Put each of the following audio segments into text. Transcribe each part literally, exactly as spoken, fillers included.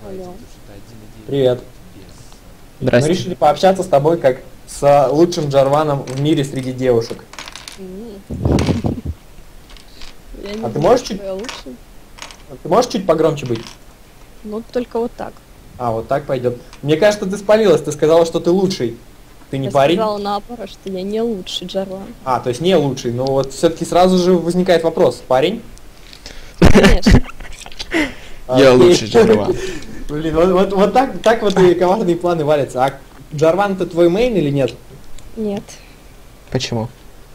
Алло. Привет. Мы Здрасте. решили пообщаться с тобой как с лучшим Джарваном в мире среди девушек. М. Я не А ты знаю, можешь что чуть- я лучше. Ты можешь чуть погромче быть? Ну, только вот так. А, вот так пойдет. Мне кажется, ты спалилась, ты сказала, что ты лучший. Ты не Я парень? сказала наоборот, что я не лучший Джарван. А, то есть не лучший, но вот все-таки сразу же возникает вопрос. Парень? Конечно. Я Окей. лучший Джарван. Блин, вот, вот, вот так, так вот и коварные планы валятся. А Джарван это твой мейн или нет? Нет. Почему?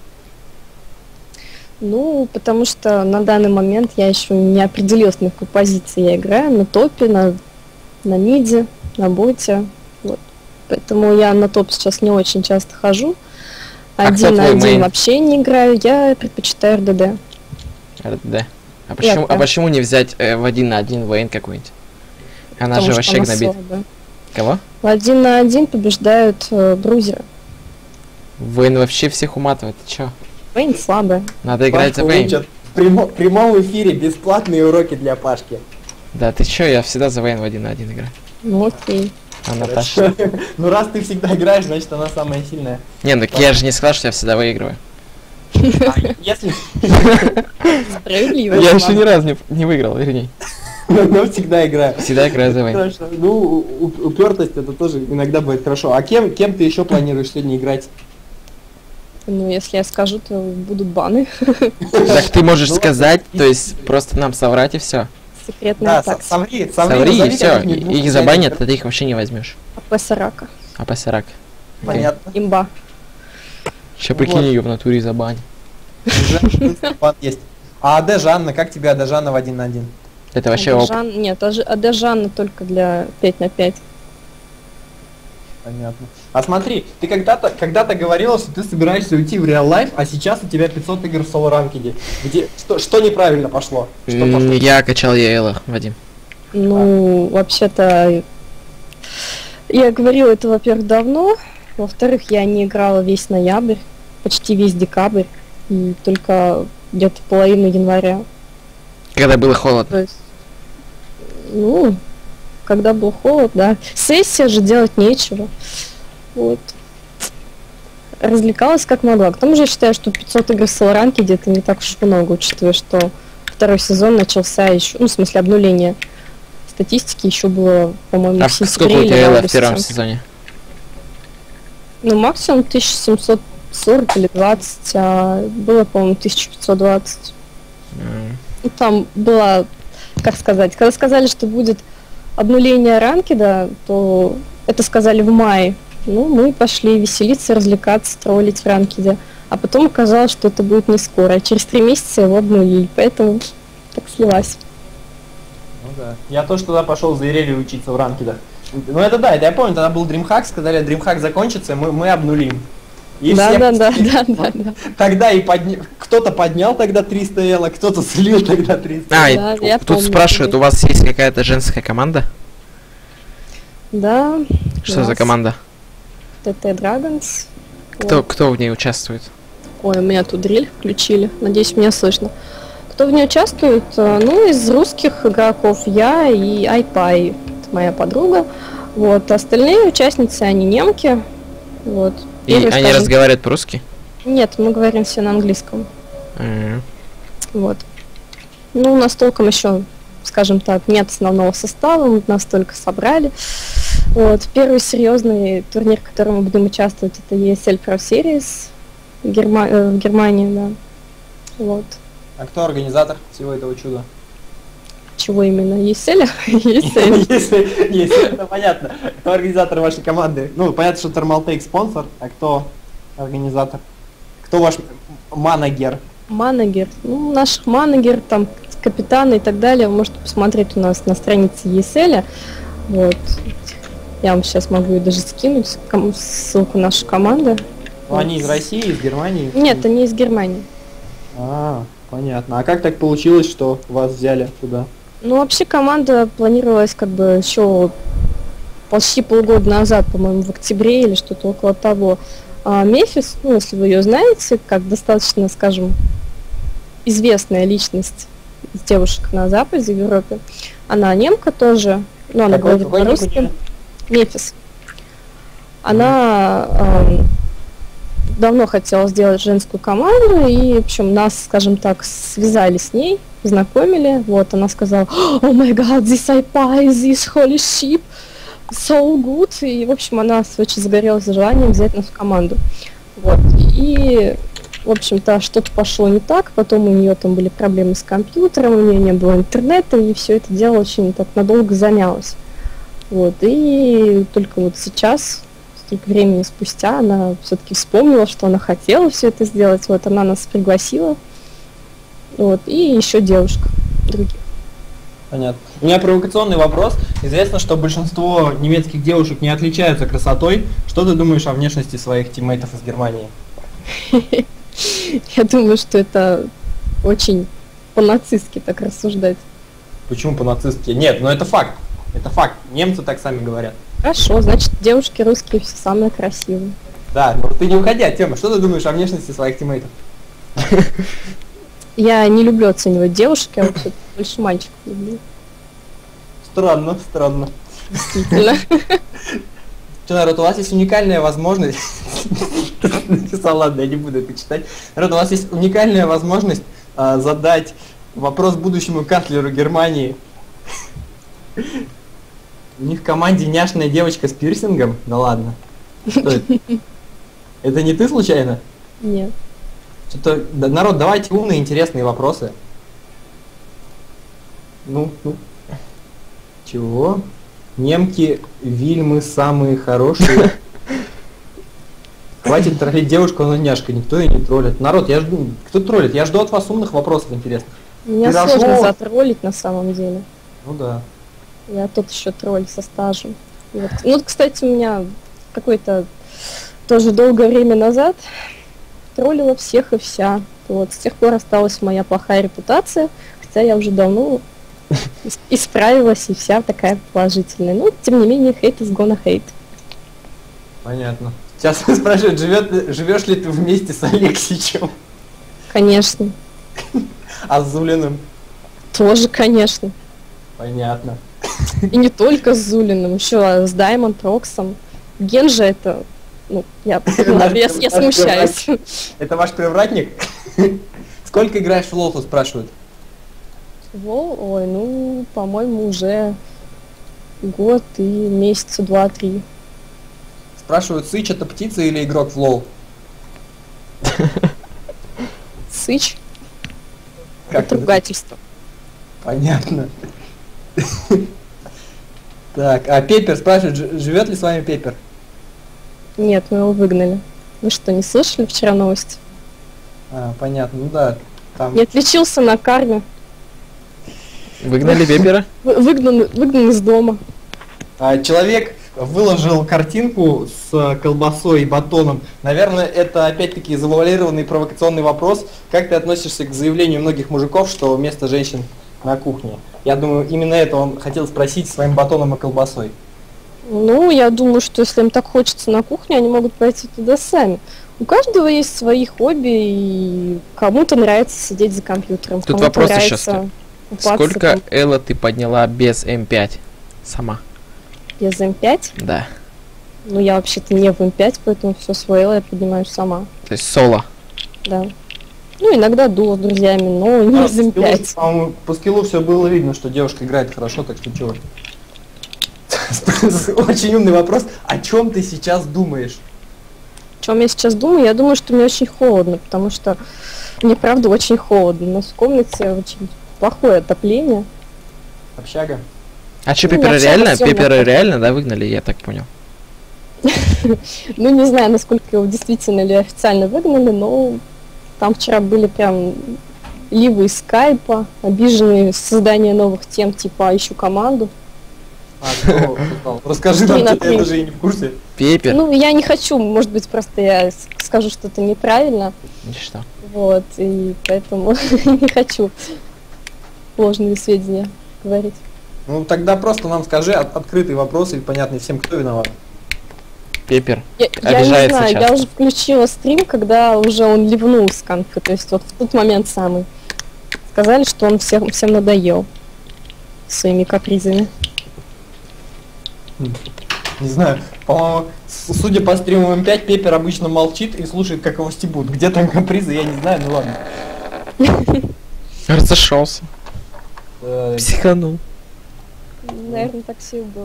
Ну, потому что на данный момент я еще не определилась, на какой позиции я играю. На топе, на, на миде, на боте. Вот. Поэтому я на топ сейчас не очень часто хожу. А кто Один на твой один мейн? вообще не играю. Я предпочитаю эр дэ дэ. эр дэ дэ. А почему, а прям- почему не взять э, в один на один Вейн какой-нибудь? Она потому же что вообще она гнобит. слабая. Кого? В один на один побеждают э, брузеры. Вейн вообще всех уматывает. Ты чё? Вейн слабая. Надо играть за Пашку Вейн. учат В прямо- прямом эфире бесплатные уроки для Пашки. Да ты чё, я всегда за Вейн в один на один играю. Ну окей. А Наташа? Ну раз ты всегда играешь, значит она самая сильная. Не, ну я же не сказал, что я всегда выигрываю. А если Справедливо. Я еще ни разу не, не выиграл, вернее. но всегда играю. Всегда играю за Вейн. Хорошо. Ну, у- у- упертость это тоже иногда будет хорошо. А кем, кем ты еще планируешь сегодня играть? Ну, если я скажу, то будут баны. Так ты можешь Ну, сказать, то есть просто нам соврать и все. Секретная Да, атака. со- соври, соври, Соври и назови все. каких-нибудь двух Их забанят, а ты их вообще не возьмешь. АП Сарака. А пасарак. Понятно. Имба. Еще прикинь Вот. ее в натуре забань. Уже план есть. А АД Жанна, как тебе АД Жанна в один на один? Это вообще оп. Адежан... Нет, аж- АД Жанна только для пять на пять. Понятно. А смотри, ты когда-то когда-то говорила, что ты собираешься уйти в реал лайф, а сейчас у тебя пятьсот игр в соло ранкеде. Где что, что неправильно пошло? Что М, пошло? Я качал Яэла, Вадим. Ну, вообще-то, я говорила это, во-первых, давно. Во-вторых, я не играла весь ноябрь, почти весь декабрь, и только где-то половину января. Когда было холодно. То есть, ну, когда был холод, да. Сессия же делать нечего. Вот. Развлекалась как могла. К тому же я считаю, что пятьсот игр в соло-ранке где-то не так уж много, учитывая, что второй сезон начался еще, ну, в смысле, обнуление статистики еще было, по-моему, А в в- сколько сентябре у или тебя в Яэла в августе. первом сезоне? Ну, максимум тысяча семьсот сорок или двадцать, а было, по-моему, тысяча пятьсот двадцать. М, Ну, там была, как сказать, когда сказали, что будет обнуление ранкеда, то это сказали в мае. Ну, мы пошли веселиться, развлекаться, троллить в ранкеде. А потом оказалось, что это будет не скоро. А через три месяца его обнулили, поэтому так слилась. Ну да. Я тоже туда пошел за Ирелию учиться в ранкедах. Ну это да, это я помню, тогда был DreamHack, сказали, DreamHack закончится, мы, мы обнулим. И Да, все- да, да, да, да, да. Тогда и подня... кто-то поднял тогда триста эла, кто-то слил тогда триста. А, и Да, я тут помню, спрашивают, у вас есть какая-то женская команда? Да. Что у за нас команда? тэ тэ Dragons. Кто, Вот. кто в ней участвует? Ой, у меня тут дрель включили. Надеюсь, меня слышно. Кто в ней участвует? Э, Ну, из русских игроков я и Айпай, это моя подруга. Вот, остальные участницы, они немки. Вот. И Первый, они скажем, разговаривают по-русски? Нет, мы говорим все на английском. М, Вот. Ну, у нас толком еще, скажем так, нет основного состава, мы нас только собрали. Вот. Первый серьезный турнир, в котором мы будем участвовать, это и эс эль Pro Series в, Герма- э, в Германии, да. Вот. А кто организатор всего этого чуда? Чего именно? и эс эль? и эс эль. Если, если это понятно. Кто организатор вашей команды? Ну, понятно, что Thermaltake спонсор, а кто организатор? Кто ваш манагер? Манагер. Ну, наших манагер, там, капитаны и так далее, вы можете посмотреть у нас на странице и эс эль. Вот. Я вам сейчас могу ее даже скинуть, ком- ссылку нашей команды. Ну, они из России, из Германии? Нет, они из Германии. А, понятно. А как так получилось, что вас взяли туда? Ну, вообще команда планировалась как бы еще почти полгода назад, по-моему, в октябре или что-то около того. А Мефис, ну, если вы ее знаете, как достаточно, скажем, известная личность из девушек на Западе, в Европе, она немка тоже, Ну, она Какой- говорит какой по-русски. ник у неё? Мефис. Она эм, давно хотела сделать женскую команду, и, в общем, нас, скажем так, связали с ней, знакомили. Вот, она сказала: "Oh my god, this I pie, this holy sheep, so good". И, в общем, она очень загорелась желанием взять нас в команду. Вот. И, в общем-то, что-то пошло не так, потом у нее там были проблемы с компьютером, у нее не было интернета, и все это дело очень так надолго замялось. Вот. И только вот сейчас, столько времени спустя, она все-таки вспомнила, что она хотела все это сделать. Вот она нас пригласила. Вот. И еще девушка других. Понятно. У меня провокационный вопрос. Известно, что большинство немецких девушек не отличаются красотой. Что ты думаешь о внешности своих тиммейтов из Германии? Я думаю, что это очень по-нацистски так рассуждать. Почему по-нацистски? Нет, но это факт. Это факт. Немцы так сами говорят. Хорошо, значит, девушки русские все самые красивые. Да, но ты не уходи от темы. Что ты думаешь о внешности своих тиммейтов? Я не люблю оценивать девушек, я вообще больше мальчиков люблю. Странно, странно. Действительно. Что, народ, у вас есть уникальная возможность... Написал, ладно, я не буду это читать. Народ, у вас есть уникальная возможность а, задать вопрос будущему канцлеру Германии. У них в команде няшная девочка с пирсингом? Да ладно. Что это? Это не ты случайно? Нет. Что-то... да, народ, давайте умные, интересные вопросы. Ну, ну. Чего? Немки, Вильмы самые хорошие. Хватит троллить девушку, она няшка, никто ее не троллит. Народ, я жду... Кто троллит? Я жду от вас умных вопросов интересных. Меня Хорошо. сложно затроллить на самом деле. Ну да. Я тот еще тролль со стажем. И вот, ну, вот, кстати, у меня какое-то тоже долгое время назад троллила всех и вся. Вот, с тех пор осталась моя плохая репутация, хотя я уже давно ис- исправилась и вся такая положительная. Ну, тем не менее, hate is gonna hate. Понятно. Сейчас спрашивают, живет, ли- живешь ли ты вместе с Алексичем? Конечно. А с Зулиным? Тоже, конечно. Понятно. И не только с Зулиным, еще с Даймонд Роксом. Ген же это... Ну, я, Наш- я, я наш смущаюсь. Это ваш привратник? Сколько играешь в Лолху, спрашивают? Во, ой, ну, по-моему, уже год и месяца два-три. Спрашивают, Сыч это птица или игрок в Лол? Сыч. Как Это это? ругательство. Понятно. Так, а Пеппер спрашивает, ж- живет ли с вами Пеппер? Нет, мы его выгнали. Вы что, не слышали вчера новости? А, понятно, ну да. Там... Не отличился на карме. Выгнали Пеппера? Вы- Выгнан, выгнан из дома. А, человек выложил картинку с колбасой и батоном. Наверное, это опять-таки завуалированный провокационный вопрос. Как ты относишься к заявлению многих мужиков, что вместо женщин на кухне? Я думаю, именно это он хотел спросить своим батоном и колбасой. Ну, я думаю, что если им так хочется на кухне, они могут пойти туда сами. У каждого есть свои хобби, и кому-то нравится сидеть за компьютером, Тут кому-то вопрос еще нравится стоит. купаться Сколько там Элла ты подняла без эм пять? Сама. без эм пять. Да. Ну, я вообще-то не в эм пять, поэтому все свое я поднимаю сама, То есть соло. да. Ну, иногда дуо с друзьями, но не А, из эм по скиллу, пять. по-моему, по скиллу все было видно, что девушка играет хорошо, так что чего? Очень умный вопрос. О чем ты сейчас думаешь? О чем я сейчас думаю? Я думаю, что мне очень холодно, потому что мне правда очень холодно. У нас в комнате очень плохое отопление. Общага? А что, Ну, Пеппера я вся реально? во всём Пеппера нахожусь. реально, да, выгнали, я так понял. Ну, не знаю, насколько его действительно или официально выгнали, но там вчера были прям ливы из скайпа, обиженные создание новых тем, типа «ищу команду». А, кто сказал? Расскажи нам, Не что-то, я напрямую. даже и не в курсе. Пеппер. Ну, я не хочу, может быть, просто я с- скажу что-то неправильно, Ничто. вот, и поэтому не хочу ложные сведения говорить. Ну тогда просто нам скажи от- открытый вопрос или понятный всем, кто виноват. Пеппер. Я, я не Обижается знаю, я часто. уже включила стрим, когда уже он ливнул с конфы, то есть вот в тот момент самый. Сказали, что он всем, всем надоел своими капризами. Не знаю, по-моему, с- судя по стриму эм пять, Пеппер обычно молчит и слушает, как его стебут. Где там капризы, я не знаю, ну ладно. Разошелся. Э, Психанул. Наверное, так все и было.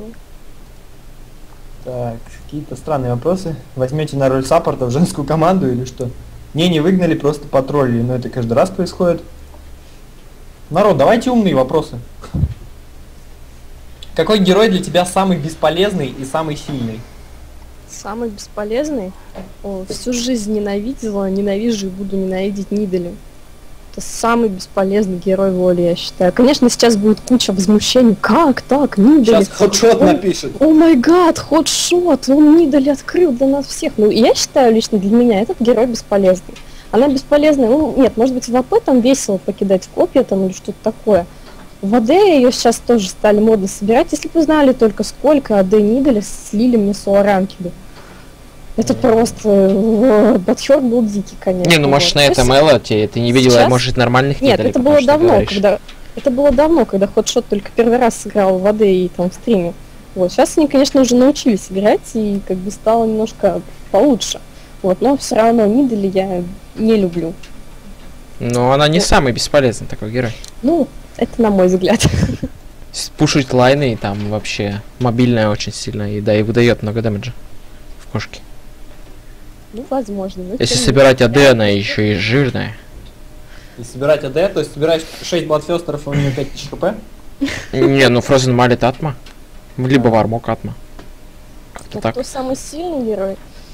Так, какие-то странные вопросы. Возьмете на роль саппорта в женскую команду или что? Не, не выгнали, просто потроллили, но это каждый раз происходит. Народ, давайте умные вопросы. Какой герой для тебя самый бесполезный и самый сильный? Самый бесполезный? О, всю жизнь ненавидела, ненавижу и буду ненавидеть Нидали. Это самый бесполезный герой воли, я считаю. Конечно, сейчас будет куча возмущений. Как так, Нидали? Сейчас хедшот Он- напишет. О май гад, ходшот, он Нидали открыл для нас всех. Ну, я считаю, лично для меня этот герой бесполезный. Она бесполезная, ну, нет, может быть, в АП там весело покидать копья там или что-то такое. В АД ее сейчас тоже стали модно собирать. Если бы знали только сколько АД Нидали слили мне соло ранкиды. Это просто... Батхер был дикий, конечно. Не, ну может вот. на это Сейчас- Мэла, ты, ты не видела, Сейчас- может, нормальных Нет, Нидалей, это потому было что ты давно, говоришь. когда... Это было давно, когда Ходшот только первый раз сыграл в АД и там в стриме. Вот, сейчас они, конечно, уже научились играть и как бы стало немножко получше. Вот, но все равно Нидали я не люблю. Но она не Вот. самый бесполезный такой герой. Ну, это на мой взгляд. С- Пушить лайны и там вообще мобильная очень сильно, и да, и выдает много дэмэджа в кошке. Ну, возможно. но Если тем не собирать менее. АД, она еще и жирная. И собирать АД, то есть собираешь шесть бладфестеров, и у нее пять тысяч хп. Не, ну Фрозен малит Атма. Либо Вармок Атма. Как-то А так. кто самый сильный герой?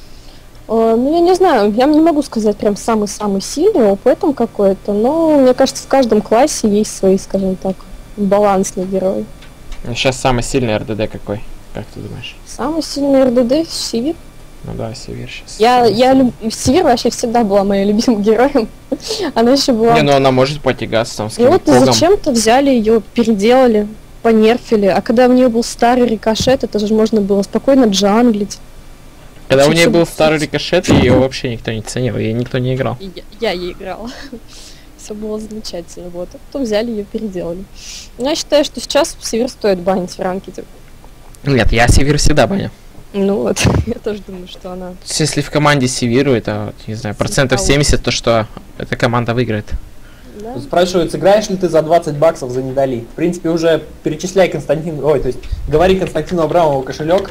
Э, ну, я не знаю, я не могу сказать прям самый-самый сильный, ОП там какой-то, но мне кажется, в каждом классе есть свои, скажем так, балансные герои. Сейчас самый сильный РДД какой? Как ты думаешь? Самый сильный РДД — Сивир. Ну да, Север сейчас. Я, я люб... Сивир вообще всегда была моим любимым героем. Она еще была... Не, ну она может потягаться там с И вот каким-то Когом. зачем-то взяли ее, переделали, понерфили. А когда у нее был старый рикошет, это же можно было спокойно джанглить. Когда у Вообще нее был всё- старый рикошет, ее вообще никто не ценил, и никто не играл. И я, я ей играла. Все было замечательно. Вот. А потом взяли ее, переделали. Но я считаю, что сейчас Север стоит банить в ранкеде. Нет, я Север всегда баню. Ну вот, я тоже думаю, что она... То есть, если в команде Севиру, это, вот, не знаю, процентов семьдесят, то что эта команда выиграет. Да? Спрашивают, сыграешь ли ты за двадцать баксов за Нидали? В принципе, уже перечисляй Константин, ой, то есть говори Константину Абрамову кошелек.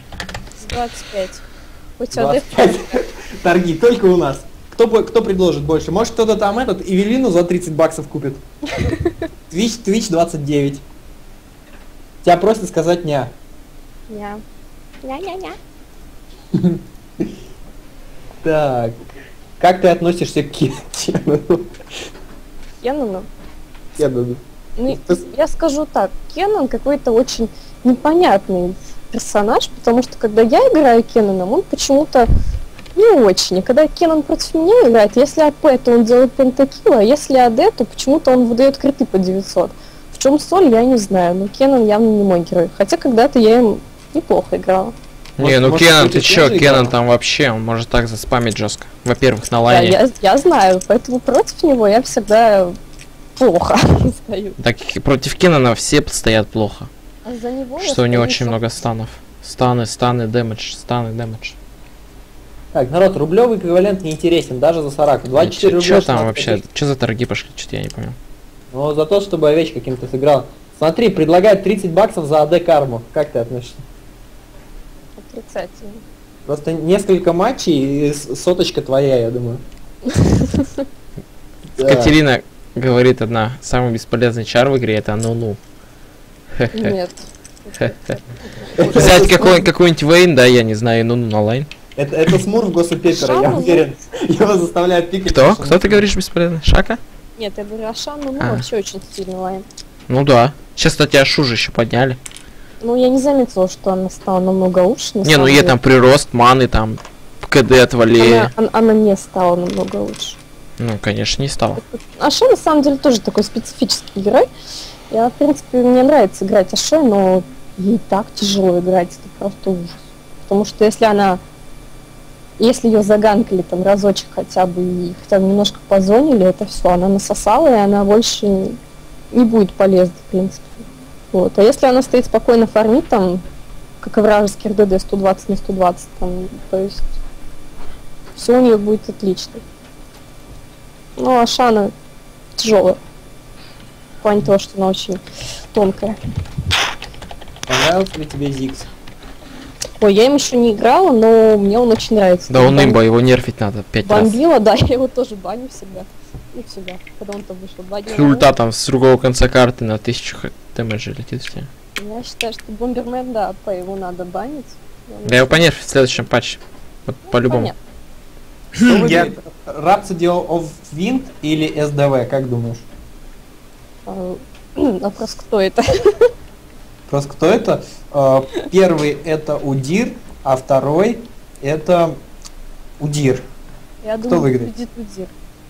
С двадцать пять. Хоть АД двадцать пять. Торги только у нас. Кто, бо- кто предложит больше? Может кто-то там этот Эвелину за тридцать баксов купит? Твич, Твич двадцать девять. Тебя просто сказать ня. Ня. Ня-ня-ня. Так. Как ты относишься к Ке- Кенану? Кеннону? Кенану. Ну, Ты- я скажу так, Кеннон какой-то очень непонятный персонаж, потому что когда я играю Кенноном, он почему-то не очень. И когда Кеннон против меня играет, если АП, то он делает пентакил, а если АД, то почему-то он выдает криты по девятьсот. В чем соль, я не знаю, но Кеннон явно не мой герой. Хотя когда-то я им неплохо играла. Не, Может- ну может, Кеннон, кто-то ты чё, тоже Кеннон играл? там вообще, он может так заспамить жестко. Во-первых, на Да, лайне. я, я знаю, поэтому против него я всегда плохо стою. Так и против Кеннона все стоят плохо. А за него я Что у него стою очень со- много станов. Станы, станы, дэмэдж, станы, дэмэдж. Так, народ, рублевый эквивалент не интересен, даже за Сараку. двадцать четыре рубля. Чё там шестнадцать вообще? копеек. Чё за торги пошли? Что-то я не понял. Ну, за то, чтобы овечь каким-то сыграл. Смотри, предлагают тридцать баксов за АД карму. Как ты относишься? Отрицательно. Просто несколько матчей и с- соточка твоя, я думаю. Да. Катерина говорит одна, самый бесполезный чар в игре это ну-ну. Нет. Взять какой- какой-нибудь Вейн, да, я не знаю, ну-ну на лайн. Это, это Смурф Госа Пеппера, я Шаму, уверен. Его заставляют пикать. Кто? потому что- Кто ты говоришь бесполезный? Шака? Нет, я говорю, Ашан, ну, А. вообще очень сильный лайн. Ну да. Сейчас, кстати, Ашу же еще подняли. Ну, я не заметила, что она стала намного лучше. на Не, ну самом ей деле. там прирост маны, там КД отвали. Она, она, она не стала намного лучше. Ну, конечно, не стало. Ашо, на самом деле, тоже такой специфический герой. Я, в принципе, мне нравится играть Ашо, но ей так тяжело играть, это просто ужас. Потому что если она... Если ее заганкали там разочек хотя бы и хотя бы немножко позонили, это все, она насосала, и она больше не будет полезна, в принципе. Вот. А если она стоит спокойно фармит там как и вражеский эр дэ дэ сто двадцать на сто двадцать, там, то есть все у нее будет отлично. Ну, а Шана тяжелая. В плане того, что она очень тонкая. Понравился ли тебе Зикс? Ой, я им еще не играла, но мне он очень нравится. Да он имба, его нерфить надо пять раз. Бомбила, да, я его тоже баню всегда. Ну, всегда, когда он там вышел. Два дня С ульта там с другого конца карты на тысячу дэмэджа летит все. Я считаю, что Бомбермен, да, по его надо банить. Да его понерфить в следующем патче. Вот Ну, по-любому. Что Я- выиграет? Rhapsody of Wind или эс дэ вэ, как думаешь? А, вопрос, кто это? Просто кто это? Э, Первый это Удир, а второй это Удир. Я Кто думаю, выиграет? победит Удир.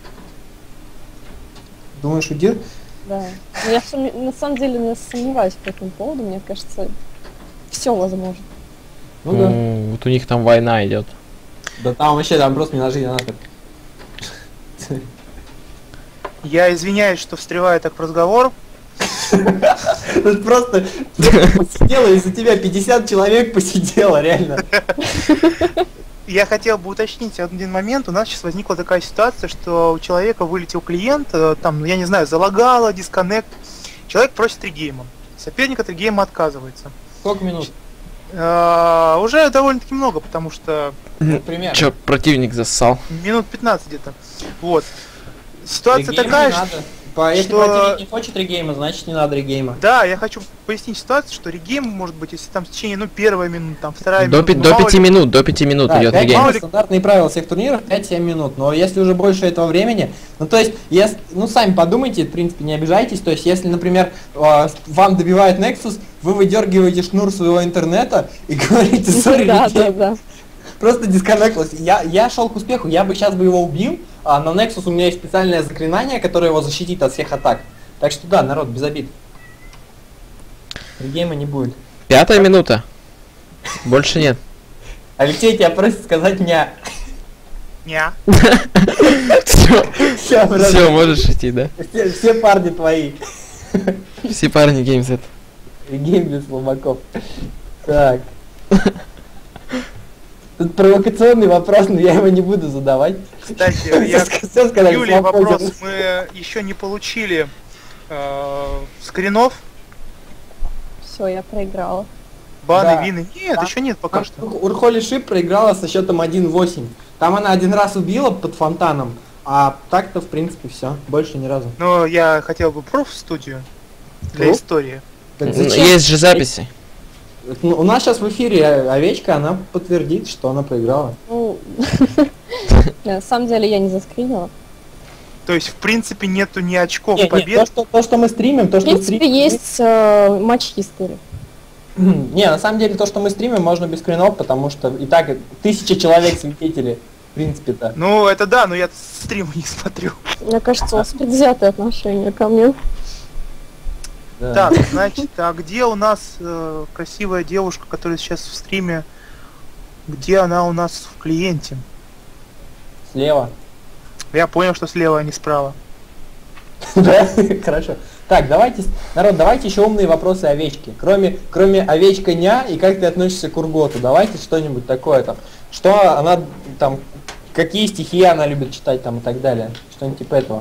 Думаешь, Удир? Да. Но я сом- на самом деле не сомневаюсь по этому поводу. Мне кажется, все возможно. Ну да. Ну, вот у них там война идет. Да там вообще там просто не на жизнь, а на смерть. Я извиняюсь, что встреваю так в разговор. Тут просто посидело, из-за тебя пятьдесят человек посидело, реально. Я хотел бы уточнить один момент. У нас сейчас возникла такая ситуация, что у человека вылетел клиент, э, там, ну, я не знаю, залагало, дисконнект. Человек просит регейма. Соперник от регейма отказывается. Сколько минут? Э, Уже довольно-таки много, потому что Например. Чё, противник зассал. минут пятнадцать где-то. Вот. Ситуация Регейма такая, не что... надо. По- Если что- противник не хочет регейма, значит не надо регейма. Да, я хочу пояснить ситуацию, что регейм может быть, если там в течение, ну, первой минуты, там, вторая До, минута. пи- ну, до мало пяти ли- минут, до пяти минут Да, идет пять регейм. мало минут ли- стандартные правила всех турниров пять-семь минут, но если уже больше этого времени, ну то есть, если, ну сами подумайте, в принципе, не обижайтесь, то есть если, например, э, вам добивает Nexus, вы выдергиваете шнур своего интернета и говорите, сори, Да, да, да. просто дисконнектлось. Я, я шел к успеху, я бы сейчас бы его убил, а на Nexus у меня есть специальное заклинание, которое его защитит от всех атак. Так что да, народ, без обид. Регейма не будет. Пятая минута. Больше нет. Алексей тебя просит сказать мне. Ня. Все, Все, все, можешь идти, да? все, все парни твои. Все парни геймсет. Регейм без слабаков. Так. Тут провокационный вопрос, но я его не буду задавать. Кстати, я Все сказали, Юлия, свободен. вопрос. Мы еще не получили э, скринов, Все, я проиграла. баны, Да. вины. Нет, Да. еще нет пока Там что. Урхоли Шип проиграла со счетом один восемь. Там она один раз убила под фонтаном, а так-то в принципе все, больше ни разу. Но я хотел бы проф студию для Проф? истории. Так Ну, зачем? есть же записи. Ну, у нас сейчас в эфире овечка, она подтвердит, что она проиграла. Ну, на самом деле я не заскринила. То есть, в принципе, нету ни очков Не, не, побед. то, что, то, что мы стримим, то, В что принципе, стримим... есть э, матч истории. Не, на самом деле то, что мы стримим, можно без скринов, потому что и так тысяча человек свидетели, в принципе-то. Ну, это да, но я стримы не смотрю. Мне кажется, у вас предвзятое отношение ко мне. Да. Так, значит, а где у нас э, красивая девушка, которая сейчас в стриме? Где она у нас в клиенте? Слева. Я понял, что слева, а не справа. Да, хорошо. Так, давайте, с- народ, давайте еще умные вопросы овечки. Кроме, кроме овечка ня и как ты относишься к Урготу, давайте что-нибудь такое там. Что она там, какие стихи она любит читать там и так далее. Что-нибудь типа этого.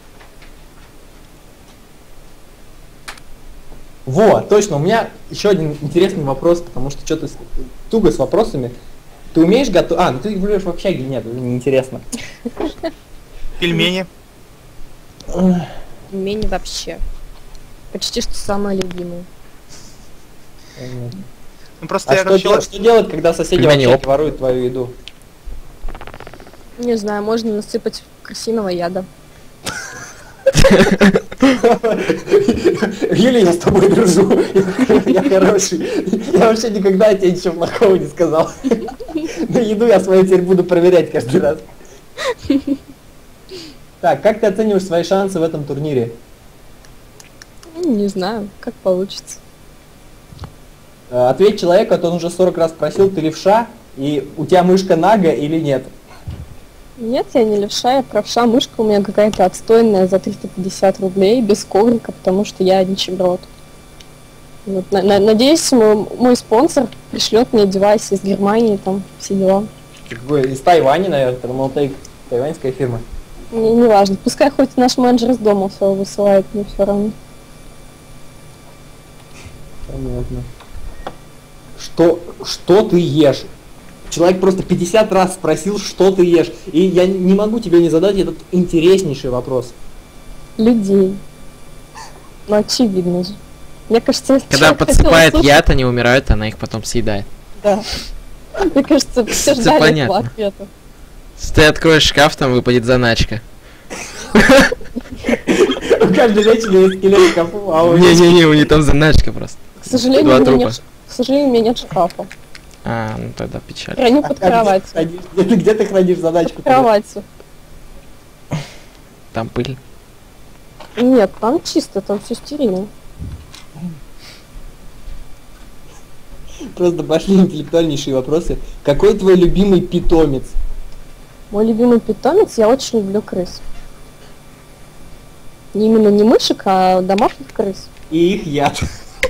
Во, точно, у меня еще один интересный вопрос, потому что что-то с- туго с вопросами. Ты умеешь готовить? А, ну ты живешь в общаге, нет, неинтересно. Пельмени. Пельмени вообще. Почти что самое любимое. Ну просто А я что, как делать, человек... что делать, когда соседи в Пельмени, общаге оп. воруют твою еду? Не знаю, можно насыпать крысиного яда. Юля, я с тобой дружу. Я хороший. Я вообще никогда тебе ничего плохого не сказал. На еду я свою теперь буду проверять каждый раз. Так, как ты оцениваешь свои шансы в этом турнире? Ну, не знаю, как получится. Э, Ответь человеку, а то он уже сорок раз спросил, ты левша, и у тебя мышка нага или нет? Нет, я не левша, я правша. Мышка у меня какая-то отстойная за триста пятьдесят рублей, без коврика, потому что я нищеброд. Вот, на- на- надеюсь, мой, мой спонсор пришлет мне девайс из Германии, там, все дела. Какой? Из Тайваня, наверное, Thermaltake, тайваньская фирма. Мне не важно. Пускай хоть наш менеджер из дома все высылает, мне все равно. Понятно. Что, что ты ешь? Человек просто пятьдесят раз спросил, что ты ешь. И я не могу тебе не задать этот интереснейший вопрос. Людей. Ну, очевидно же. Мне кажется, Когда человек хотел подсыпает услышать- яд, они умирают, она их потом съедает. Да. Мне кажется, все Это ждали понятно. этого ответа. Если ты откроешь шкаф, там выпадет заначка. У каждой женщины есть скелет в шкафу, а у Не-не-не, у них там заначка просто. К сожалению, Два у меня трупа. нет, к сожалению, у меня нет шкафа. А, ну тогда печаль. Храню под А кроватью. Где ты, хранишь? Где ты- где ты хранишь задачку? Под кроватью. Там пыль. Нет, там чисто, там все стерильно. Просто пошли интеллектуальнейшие вопросы. Какой твой любимый питомец? Мой любимый питомец, я очень люблю крыс. Не именно не мышек, а домашних крыс. И их яд.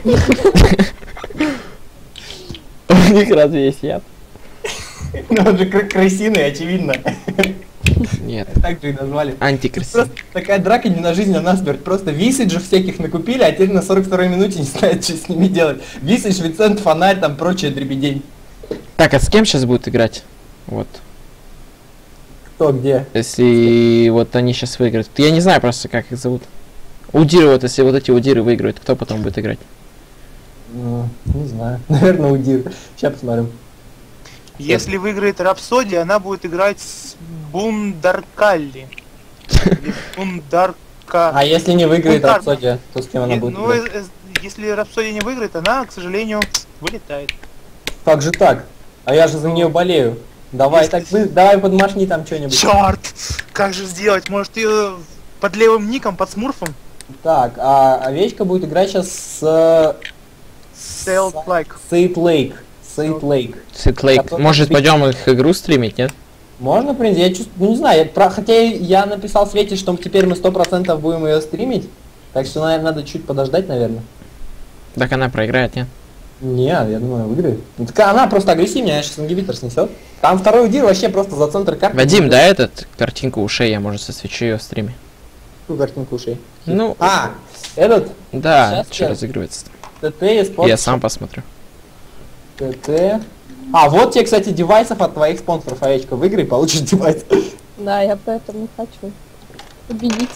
У них разве есть яд? Ну он же кры- крысиный, очевидно. Нет. Так же и назвали. Антикрыс. Просто такая драка не на жизнь, а на смерть. Просто висиджев всяких накупили, а теперь на сорок второй минуте не знают, что с ними делать. Висидж, Вицент, фонарь, там прочее дребедень. Так, а с кем сейчас будет играть? Вот. Кто где? Если вот они сейчас выиграют. Я не знаю просто, как их зовут. Удиры, вот если вот эти удиры выиграют, кто потом будет играть? Ну, не знаю. Наверное, Удир. Сейчас посмотрим. Если выиграет Рапсодия, она будет играть с Бундаркалли. Или Бундарка. А если не выиграет Бунтар. Рапсодия, то с кем она И- будет ну, играть? э, э, если Рапсодия не выиграет, она, к сожалению, вылетает. Как же так? А я же за нее болею. Давай, Если- так вы, давай подмашни там что-нибудь. Черт! Как же сделать? Может, ее под левым ником, под смурфом? Так, а овечка будет играть сейчас с... Sailed like. Сейт Лейк. Сейт Лейк. Ситлейк. Который Может, победит. пойдем их игру стримить, нет? Можно, в принципе, я чувствую, ну не знаю, я, про- хотя я написал Свете, что теперь мы сто процентов будем ее стримить, так что, наверное, надо чуть подождать, наверное. Так она проиграет, нет? Не, я думаю, выиграет. Ну, так она просто агрессивнее, она сейчас ингибитор снесет. Там второй удир вообще просто за центр карты. Вадим, да, этот картинку ушей я, может, сосвечу ее в стриме. Какую картинку ушей? Ну, А, этот да, сейчас что я- разыгрывается. ТТ и спонсор. Я сам посмотрю. ТТ. А, вот тебе, кстати, девайсов от твоих спонсоров, овечка. Выиграй, получишь девайс. Да, я поэтому не хочу победить.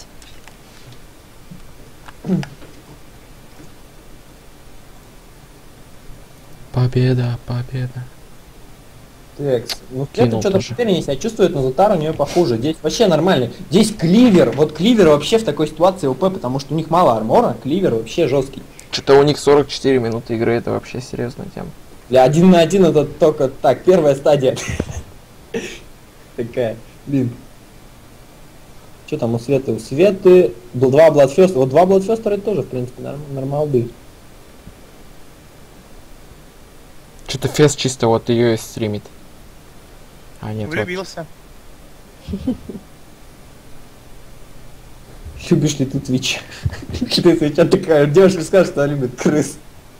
Победа, победа. Так, ну Кинул это что-то тоже. увереннее себя чувствует, но Затар у нее похуже. Здесь вообще нормально. Здесь Кливер, вот Кливер вообще в такой ситуации ОП, потому что у них мало армора, Кливер вообще жесткий. Что-то у них сорок четыре минуты игры, это вообще серьезная тема. Для один на один это только так, первая стадия. Такая, блин. Что там у Светы? У Светы был два Бладфеста. Вот два Бладфеста это тоже, в принципе, норм, нормалды. Что-то фест чисто вот ее и стримит. А нет, вот. Влюбился. Любишь ли ты Твич? Ты Твича такая, девушка скажет, что она любит крыс.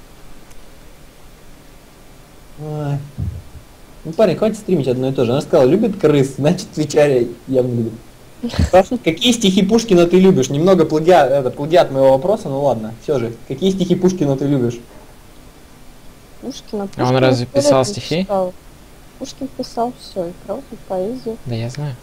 Ой. Ну, парень, хватит стримить одно и то же. Она сказала, любит крыс, значит, Твича явно любит. Спрашивают, какие стихи Пушкина ты любишь? Немного плагиат, это, плагиат моего вопроса, ну ладно, все же. Какие стихи Пушкина ты любишь? Пушкина. А он Пушкин разве сто лет писал не стихи? читал. Пушкин писал все, и прозу, и поэзию. Да я знаю.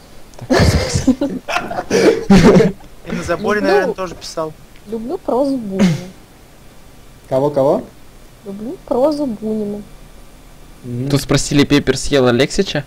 И на заборе, Ну, наверное, тоже писал. Люблю прозу Бунина. Кого-кого? Люблю прозу Бунина. Тут спросили, Пеппер съел Алексича?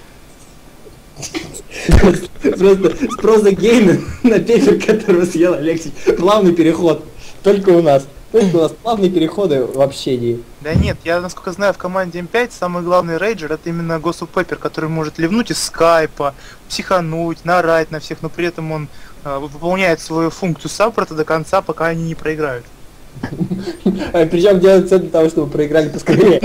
Просто с проза Гейна на пепер, которого съел Алексей. Плавный переход. Только у нас. Только у нас плавные переходы в общении. Да нет, я, насколько знаю, в команде эм пять самый главный рейджер это именно Госу Пеппер, который может ливнуть из скайпа, психануть, наорать на всех, но при этом он э, выполняет свою функцию саппорта до конца, пока они не проиграют. Причем делают все для того, чтобы проиграли поскорее.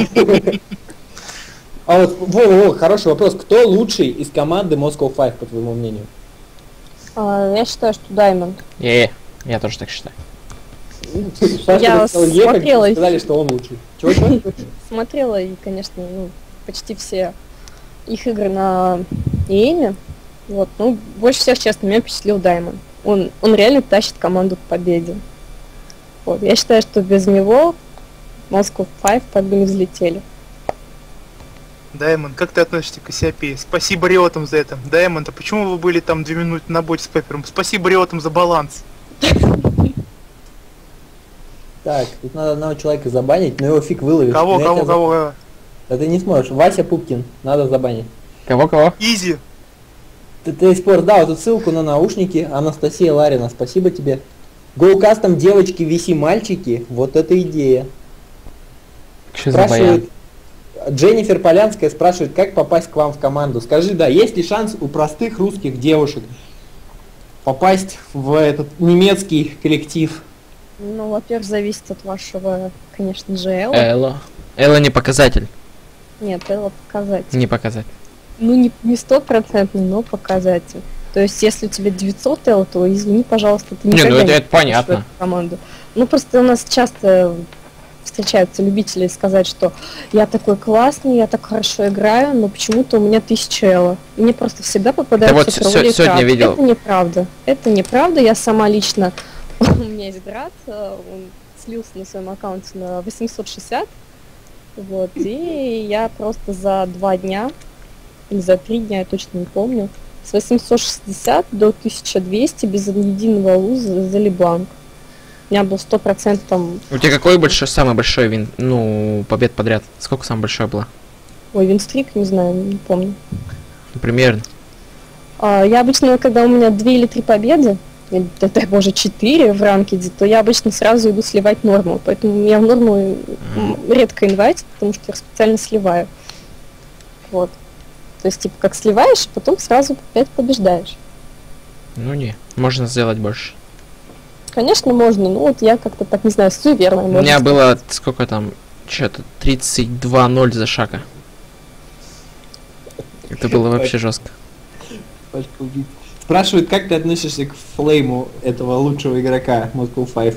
А вот, во, во, хороший вопрос. Кто лучший из команды Moscow пять, по твоему мнению? А, я считаю, что Даймонд. Е, я тоже так считаю. Саша Я хотел ехать, смотрела их. сказали, что он лучший. Чего, чего? Смотрела и, конечно, ну, почти все их игры на Эйме. Вот, ну, больше всех, честно, меня впечатлил Даймон. Он, он реально тащит команду к победе. Вот, я считаю, что без него Moscow Five так бы не взлетели. Даймонд, как ты относишься к Кассиопее? Спасибо Риотам за это. Даймонд, а почему вы были там две минуты на боте с Пеппером? Спасибо Риотам за баланс. Так, тут надо одного человека забанить, но его фиг выловишь. Кого, Но кого, это за- кого? Да ты не сможешь. Вася Пупкин, надо забанить. Кого-кого? Изи. Ты, ты спорт, да, вот тут ссылку на наушники. Анастасия Ларина, спасибо тебе. Go Custom, девочки, виси, мальчики. Вот это идея. Что за баян? Спрашивает, Дженнифер Полянская спрашивает, как попасть к вам в команду. Скажи, да, есть ли шанс у простых русских девушек попасть в этот немецкий коллектив? Ну, во-первых, зависит от вашего, конечно же, Элла. Элла. Элла не показатель. Нет, Элла показатель. Не показатель. Ну, не не стопроцентный, но показатель. То есть, если у тебя девятьсот Элла, то извини, пожалуйста, ты Не, никогда ну это- не это попадешь в понятно. эту команду. Ну, просто у нас часто встречаются любители сказать, что я такой классный, я так хорошо играю, но почему-то у меня тысяча Элла. Мне просто всегда попадаются вот с- тролли и сегодня крабы. видел. Это неправда. Это неправда. Я сама лично... У меня есть брат, э, он слился на своем аккаунте на восемьсот шестьдесят. Вот, и я просто за два дня, или за три дня, я точно не помню, с восемьсот шестьдесят до тысяча двести без единого луза за Лебланк. У меня был сто процентов там... У тебя какой большой, самый большой вин, ну, побед подряд? Сколько самое большое было? Ой, винстрик, не знаю, не помню. Ну, примерно. А, я обычно, когда у меня две или три победы, или, да, дай боже, четыре в ранкеде, то я обычно сразу иду сливать норму. Поэтому я в норму м, редко инвайтят, потому что я их специально сливаю. Вот. То есть, типа, как сливаешь, а потом сразу опять побеждаешь. Ну не, можно сделать больше. Конечно, можно, но вот я как-то так, не знаю, суеверная. У можно меня сказать. было, сколько там, что-то тридцать два ноль за шага. Это было вообще жестко. Пашка убит. Спрашивают, как ты относишься к флейму этого лучшего игрока Moscow Five?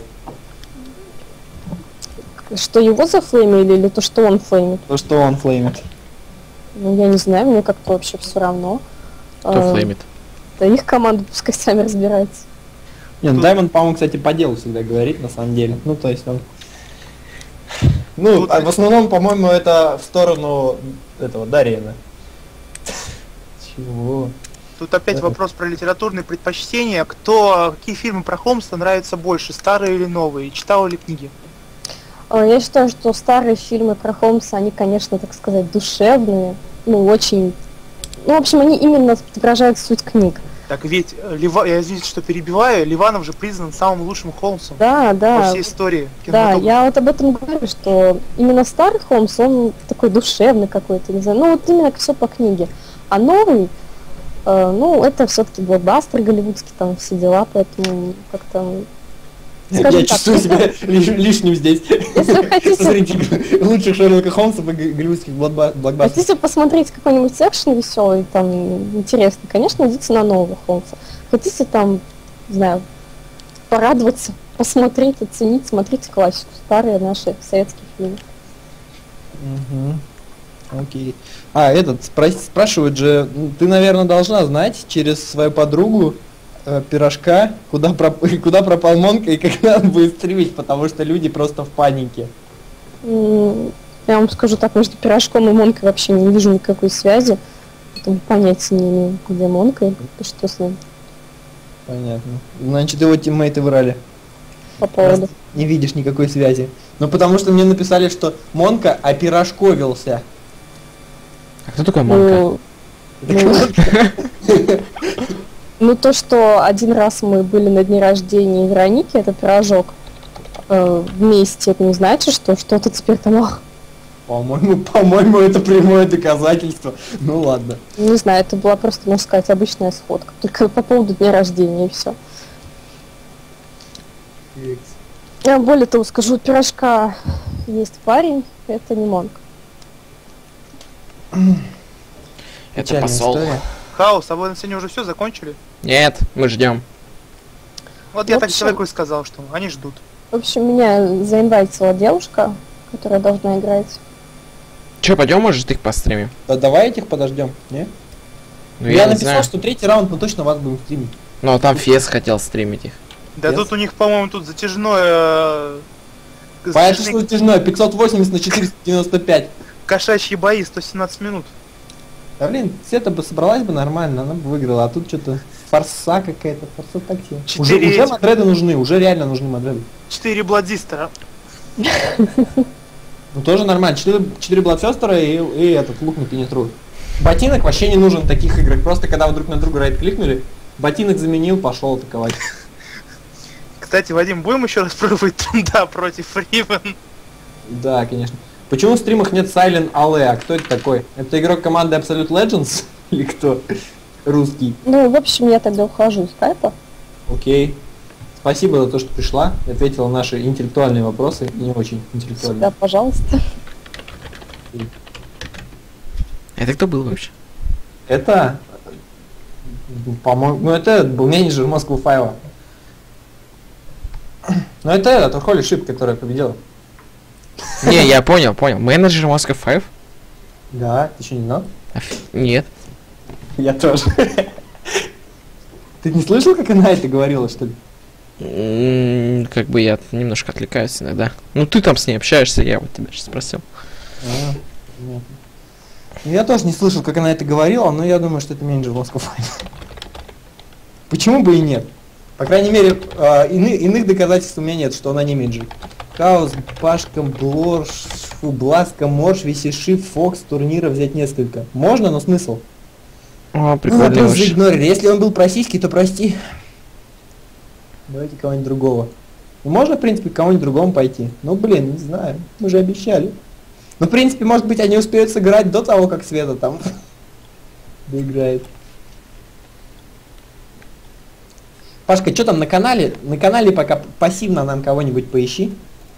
Что его зафлеймили или то, что он флеймит? То, что он флеймит. Ну, я не знаю, мне как-то вообще все равно. Кто А, флеймит? Да их команда пускай сами разбирается. Не, ну Даймонд, по-моему, кстати, по делу всегда говорит, на самом деле. Ну, то есть он... Ну, Тут- а в основном, по-моему, это в сторону этого Дариена. Чего? Тут опять Да. вопрос про литературные предпочтения. Кто, какие фильмы про Холмса нравятся больше, старые или новые? Читал ли книги? А, Я считаю, что старые фильмы про Холмса, они, конечно, так сказать, душевные, ну, очень... Ну, в общем, они именно отображают суть книг. Так ведь, э, Лива... я извините, что перебиваю, Ливанов же признан самым лучшим Холмсом Да, по да, всей истории да, кинематографа. я вот об этом говорю, что именно старый Холмс, он такой душевный какой-то, не знаю, ну, вот именно все по книге. А новый, э, ну, это все-таки блокбастер голливудский, там все дела, поэтому как-то... Скажем Я так, чувствую себя лиш- лишним здесь. Если вы хотите, Смотрите, лучших Шерлока Холмсов и г- голливудских блокба- блокбастеров. хотите посмотреть какой-нибудь экшен веселый, там, интересный, конечно, идите на нового Холмса. Хотите там, не знаю, порадоваться, посмотреть, оценить, смотрите классику, старые наши советские фильмы. Мгм. Окей. А, этот, спрос- спрашивают же, м, ты, наверное, должна знать через свою подругу э, пирожка, куда, проп- куда пропал Монка и когда он будет стримить, потому что люди просто в панике. М, Я вам скажу так, между пирожком и Монкой вообще не вижу никакой связи, поэтому понятия не имею, где Монка и что с ним Понятно. Значит, его тиммейты врали. по поводу. Не видишь никакой связи. Ну, потому что мне написали, что Монка опирожковился. А кто такой Монка? Ну, ну, ну, то, что один раз мы были на дне рождения Вероники, это пирожок, э, вместе, это не значит, что что-то теперь там, ах, По-моему, по-моему, это прямое доказательство. Ну ладно. не знаю, это была просто, можно сказать, обычная сходка. Только по поводу дня рождения и все. Я более того скажу, у пирожка есть парень, это не Монк. Это Печальная посол. история. Хаос, а вы на сегодня уже все закончили? Нет, мы ждем. Вот я Ну, так всё. человеку и сказал, что они ждут. В общем, меня заинвайтила девушка, которая должна играть. Че, пойдем, может, их постримим? Да давай этих подождем, не? Ну, я я не написал, знаю. что третий раунд мы точно вас будем стримить. Ну, а там Фес хотел стримить их. Да Yes. тут у них, по-моему, тут затяжное... э, Поэтому затяжные что затяжное, пятьсот восемьдесят на четыреста девяносто пять. кошачьи бои, сто семнадцать минут. Да блин, Света бы собралась бы нормально, она бы выиграла, а тут что-то форса какая-то, форса такси. Уже, Четыре уже эти- мадреды нужны, уже реально нужны мадреды. Четыре Бладзистера. Ну тоже нормально, четыре Бладсестера и, и этот лук на пенетру. Ботинок вообще не нужен в таких играх, просто когда вы друг на друга райт кликнули, ботинок заменил, пошел атаковать. Кстати, Вадим, будем еще раз пробовать трунда против Ривен? Да, конечно. Почему в стримах нет Silent эй эй? А кто это такой? Это игрок команды Absolute Legends? Или кто? Русский. Ну, в общем, я тогда ухожу из скайпа. Окей. Спасибо за то, что пришла и ответила на наши интеллектуальные вопросы. Не очень интеллектуальные. Да, пожалуйста. Это кто был вообще? Это, по-моему, ну это был менеджер Moscow Five. Ну это этот, Холли Шип, которая победила. Не, я понял, понял. Менеджер Moscow Five? Да, ты еще не знал? Оф- Нет. Я тоже. Ты не слышал, как она это говорила, что ли? М, Как бы я немножко отвлекаюсь иногда. Ну ты там с ней общаешься, я вот тебя сейчас спросил. А, понятно. Ну, я тоже не слышал, как она это говорила, но я думаю, что это менеджер Moscow Five. Почему бы и нет? По крайней мере, э, ины- иных доказательств у меня нет, что она не менеджер. Хаос, Пашка, Блор, Фу, Бласка, Морж, Висиши, Фокс, турнира взять несколько. Можно, но смысл? О, Ну, прикольно. просто вообще. заигнорили. Если он был российский, то прости. Давайте кого-нибудь другого. Ну, можно, в принципе, к кому-нибудь другому пойти. Ну, блин, не знаю. Мы же обещали. Ну, в принципе, может быть, они успеют сыграть до того, как Света там доиграет. Пашка, что там на канале? На канале пока пассивно нам кого-нибудь поищи.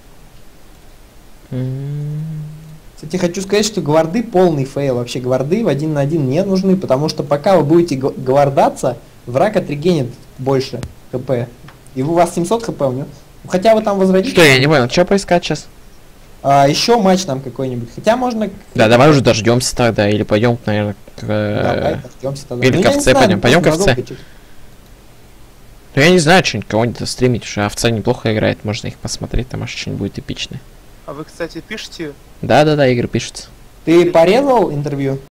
М, Кстати, хочу сказать, что гварды полный фейл. Вообще гварды в один на один не нужны, потому что пока вы будете г- гвардаться, враг отрегенит больше хп. И у вас семьсот хп у него. Хотя вы там возродите. Что, я не понял, что поискать сейчас? А, еще матч там какой-нибудь. Хотя можно... Да, давай уже дождемся тогда, или пойдем, наверное, к... Давай, э, дождемся тогда. или Ну, к я не овце знаю, пойдем. ну, Пойдем к просто овце. долго чё-то. Ну я не знаю, что-нибудь кого-нибудь стримить, уже овца неплохо играет, можно их посмотреть, там может что-нибудь будет эпичное. А вы, кстати, пишете? Да-да-да, игры пишутся. Ты порезал интервью?